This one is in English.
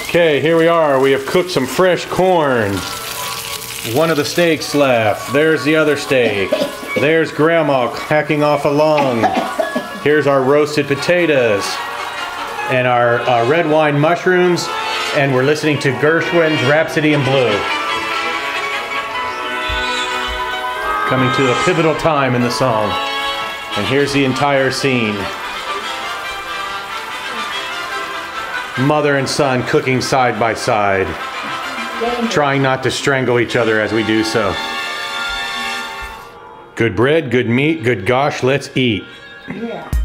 Okay, here we are. We have cooked some fresh corn. One of the steaks left. There's the other steak. There's Grandma hacking off a lung. Here's our roasted potatoes and our red wine mushrooms, and we're listening to Gershwin's Rhapsody in Blue. Coming to a pivotal time in the song. And here's the entire scene. Mother and son cooking side by side, trying not to strangle each other as we do so. Good bread, good meat, good gosh, let's eat. Yeah.